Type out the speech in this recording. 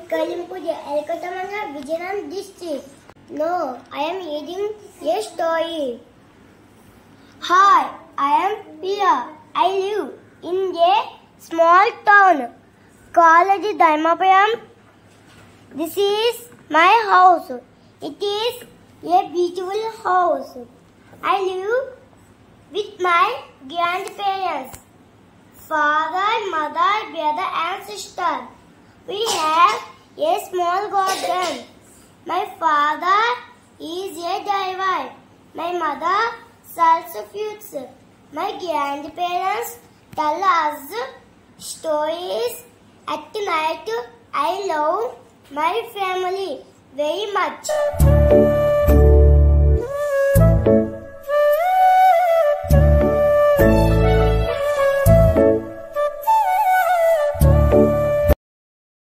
S-KALLAMPUDI, L-KOTA district. No, I am reading a story. Hi, I am Priya. I live in a small town called Dharmapuram. This is my house. It is a beautiful house. I live with my grandparents, father, mother, brother and sister. We have a small garden. My father is a driver. My mother sells fruits. My grandparents tell us stories at night. I love my family very much.